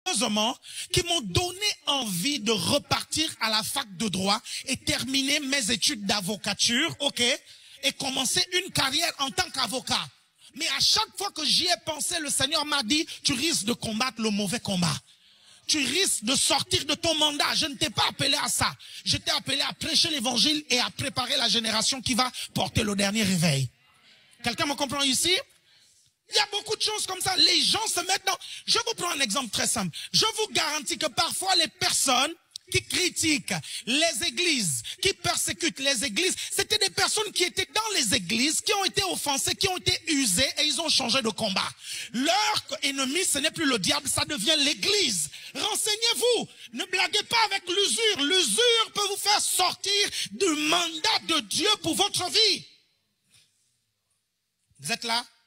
qui m'ont donné envie de repartir à la fac de droit et terminer mes études d'avocature, ok, et commencer une carrière en tant qu'avocat. Mais à chaque fois que j'y ai pensé, le Seigneur m'a dit, tu risques de combattre le mauvais combat. Tu risques de sortir de ton mandat. Je ne t'ai pas appelé à ça. Je t'ai appelé à prêcher l'évangile et à préparer la génération qui va porter le dernier réveil. Quelqu'un me comprend ici? Il y a beaucoup de choses comme ça. Les gens se mettent dans... Je vous prends un exemple très simple. Je vous garantis que parfois les personnes qui critiquent les églises, qui persécutent les églises, c'était des personnes qui étaient dans les églises, qui ont été offensées, qui ont été usées et ils ont changé de combat. Leur ennemi, ce n'est plus le diable, ça devient l'église. Renseignez-vous. Ne blaguez pas avec l'usure. L'usure peut vous faire sortir du mandat de Dieu pour votre vie. Vous êtes là?